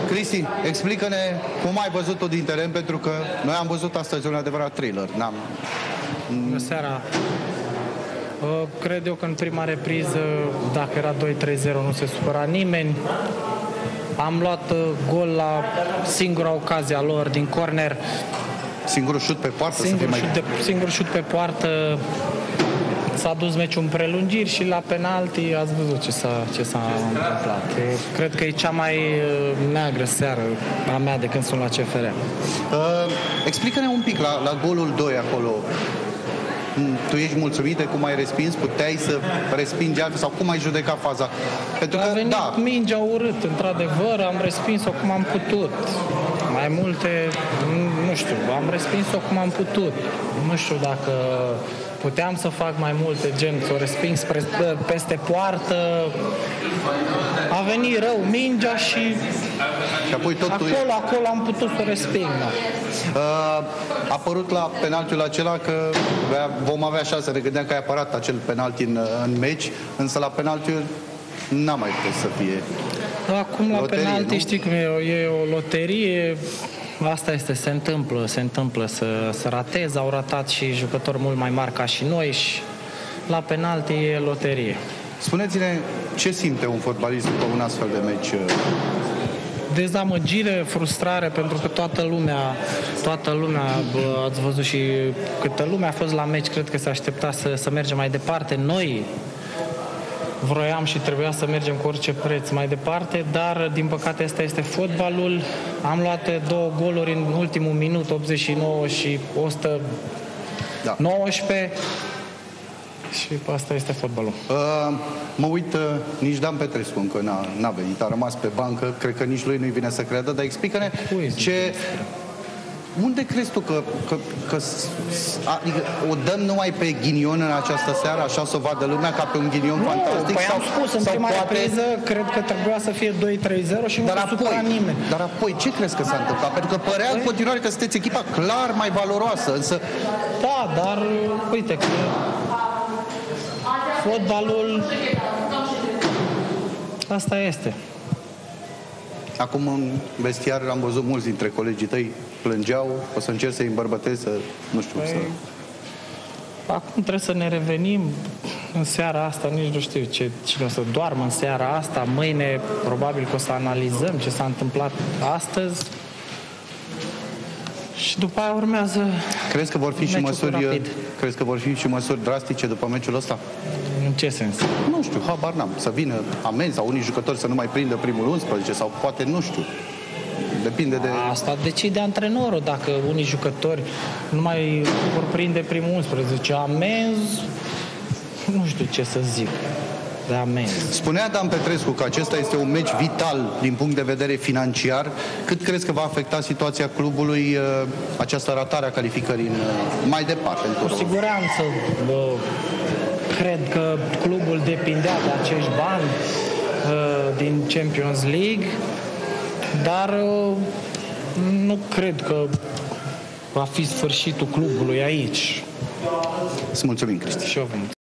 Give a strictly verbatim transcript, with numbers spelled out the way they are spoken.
Cristi, explică-ne cum ai văzut-o din teren, pentru că noi am văzut astăzi un adevărat thriller. N-am... Bună seara. Cred eu că în prima repriză, dacă era doi trei zero, nu se supăra nimeni. Am luat gol la singura ocazia lor din corner. Singurul șut pe poartă? Singur, mai... șut, de, singur șut pe poartă. S-a dus meciul în prelungiri și la penalti ați văzut ce s-a, ce s-a întâmplat. Cred că e cea mai neagră seară a mea de când sunt la C F R. Uh, explică-ne un pic la, la golul doi acolo. Tu ești mulțumit de cum ai respins? Puteai să respingi altfel sau cum ai judecat faza? Pentru că, a venit da. mingea urât, într-adevăr, am respins-o cum am putut. Mai multe, nu știu, am respins-o cum am putut. Nu știu dacă puteam să fac mai multe, gen, să o resping spre, peste poartă. A venit rău mingea și, și apoi tot acolo, tu... acolo am putut să o resping. Da. Uh, a apărut la penaltiul acela că vom avea șanse. Ne gândeam că ai apărat acel penalti în, în meci, însă la penaltiul n-a mai putut să fie. Acum la loterie, penalti nu? știi cum e, e o loterie. Asta este, se întâmplă, se întâmplă să, să ratezi. Au ratat și jucători mult mai mari ca și noi și la penalti e loterie. Spuneți-ne ce simte un fotbalist după un astfel de meci? Dezamăgire, frustrare, pentru că toată lumea, toată lumea, bă, ați văzut și câtă lume a fost la meci, cred că se aștepta să, să mergem mai departe. Noi vroiam și trebuia să mergem cu orice preț mai departe, dar din păcate asta este fotbalul. Am luat două goluri în ultimul minut, optzeci și nouă și o sută nouăsprezece. Da. Și asta este fotbalul. Uh, mă uit, uh, nici Dan Petrescu încă n-a venit, a rămas pe bancă, cred că nici lui nu-i vine să creadă, dar explică-ne ce... Unde crezi tu că, că, că adică o dăm numai pe ghinion în această seară, așa să o vadă lumea ca pe un ghinion nu, fantastic? Păi sau, am spus, în prima poate... repriză, cred că trebuia să fie doi trei zero și nu dar se apoi, supăra nimeni. Dar apoi, ce crezi că s-a întâmplat? Pentru că părea în continuare că sunteți echipa clar mai valoroasă, însă... Da, dar uite că fotbalul asta este. Acum în vestiar am văzut mulți dintre colegii tăi plângeau, o să încerc să-i îmbărbătezi, să, nu știu, păi, să... Acum trebuie să ne revenim în seara asta, nici nu știu ce, cine o să doarmă în seara asta, mâine probabil că o să analizăm ce s-a întâmplat astăzi și după aia urmează. Crezi că vor fi și măsuri, rapid. crezi că vor fi și măsuri drastice după meciul ăsta? În ce sens? Nu știu, habar n-am. Să vină amenzi sau unii jucători să nu mai prindă primul unsprezece sau poate, nu știu. Depinde de... Asta decide antrenorul. Dacă unii jucători nu mai vor prinde primul unsprezece, amenzi, nu știu ce să zic. De amenzi. Spunea Dan Petrescu că acesta este un meci vital din punct de vedere financiar. Cât crezi că va afecta situația clubului această ratare a calificării în, mai departe? Cu siguranță. Bă, cred că clubul depindea de acești bani uh, din Champions League, dar uh, nu cred că va fi sfârșitul clubului aici. Îți mulțumim, Cristi. Și eu vă mulțumesc.